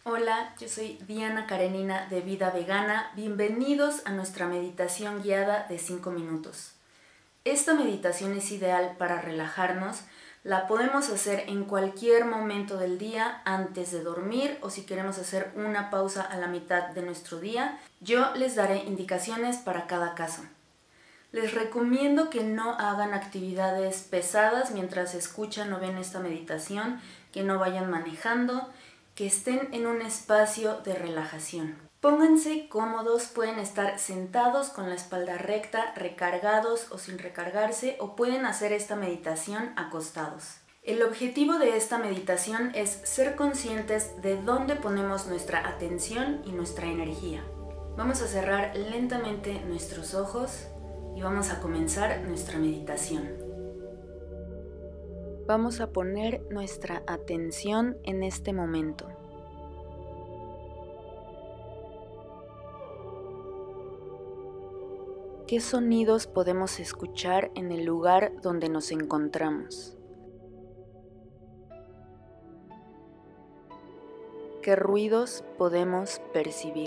Hola, yo soy Diana Karenina de Vida Vegana. Bienvenidos a nuestra meditación guiada de 5 minutos. Esta meditación es ideal para relajarnos. La podemos hacer en cualquier momento del día, antes de dormir o si queremos hacer una pausa a la mitad de nuestro día. Yo les daré indicaciones para cada caso. Les recomiendo que no hagan actividades pesadas mientras escuchan o ven esta meditación, que no vayan manejando, que estén en un espacio de relajación. Pónganse cómodos, pueden estar sentados con la espalda recta, recargados o sin recargarse, o pueden hacer esta meditación acostados. El objetivo de esta meditación es ser conscientes de dónde ponemos nuestra atención y nuestra energía. Vamos a cerrar lentamente nuestros ojos y vamos a comenzar nuestra meditación. Vamos a poner nuestra atención en este momento. ¿Qué sonidos podemos escuchar en el lugar donde nos encontramos? ¿Qué ruidos podemos percibir?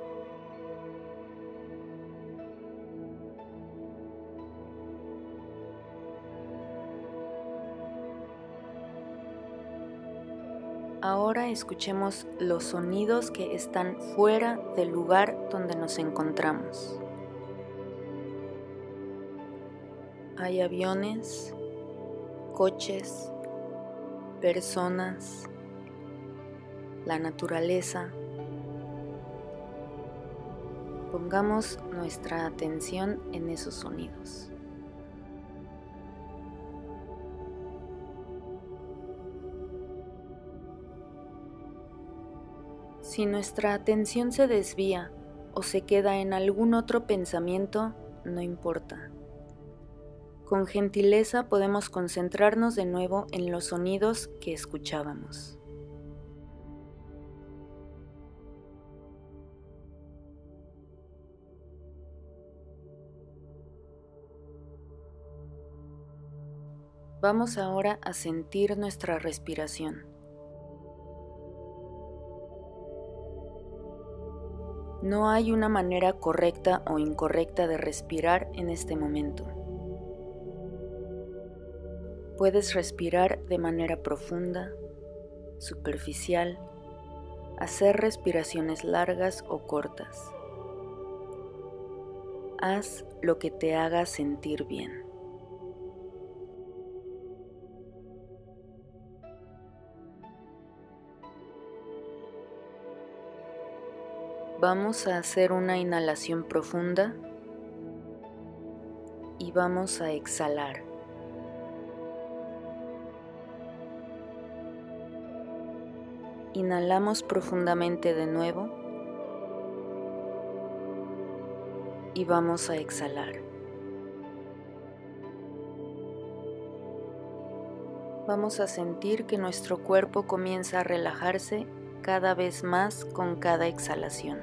Ahora escuchemos los sonidos que están fuera del lugar donde nos encontramos. Hay aviones, coches, personas, la naturaleza. Pongamos nuestra atención en esos sonidos. Si nuestra atención se desvía o se queda en algún otro pensamiento, no importa. Con gentileza podemos concentrarnos de nuevo en los sonidos que escuchábamos. Vamos ahora a sentir nuestra respiración. No hay una manera correcta o incorrecta de respirar en este momento. Puedes respirar de manera profunda, superficial, hacer respiraciones largas o cortas. Haz lo que te haga sentir bien. Vamos a hacer una inhalación profunda y vamos a exhalar. Inhalamos profundamente de nuevo y vamos a exhalar. Vamos a sentir que nuestro cuerpo comienza a relajarse cada vez más con cada exhalación.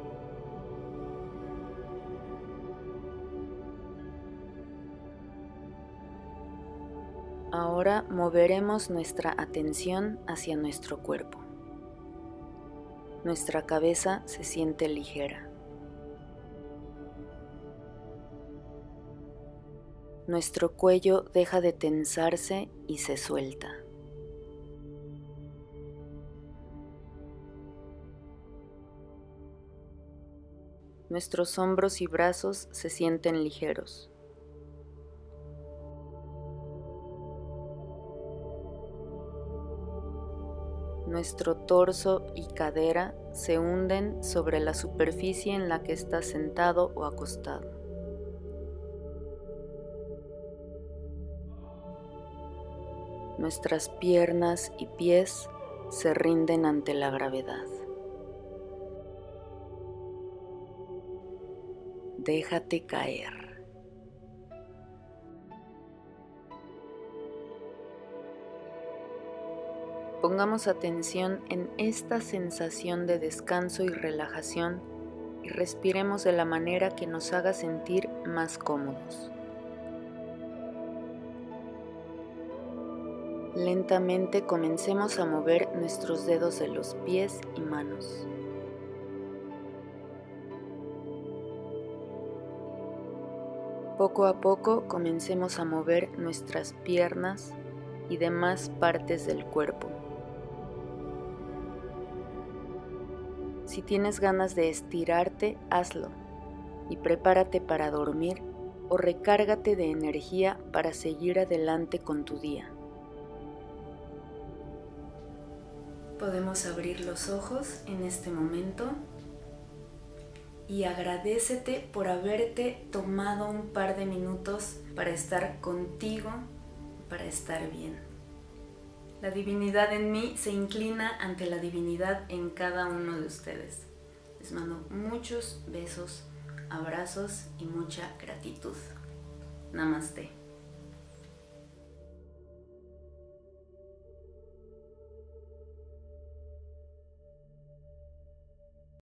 Ahora moveremos nuestra atención hacia nuestro cuerpo. Nuestra cabeza se siente ligera. Nuestro cuello deja de tensarse y se suelta. Nuestros hombros y brazos se sienten ligeros. Nuestro torso y cadera se hunden sobre la superficie en la que estás sentado o acostado. Nuestras piernas y pies se rinden ante la gravedad. Déjate caer. Pongamos atención en esta sensación de descanso y relajación y respiremos de la manera que nos haga sentir más cómodos. Lentamente comencemos a mover nuestros dedos de los pies y manos. Poco a poco comencemos a mover nuestras piernas y demás partes del cuerpo. Si tienes ganas de estirarte, hazlo y prepárate para dormir o recárgate de energía para seguir adelante con tu día. Podemos abrir los ojos en este momento y agradécete por haberte tomado un par de minutos para estar contigo, para estar bien. La divinidad en mí se inclina ante la divinidad en cada uno de ustedes. Les mando muchos besos, abrazos y mucha gratitud. Namaste.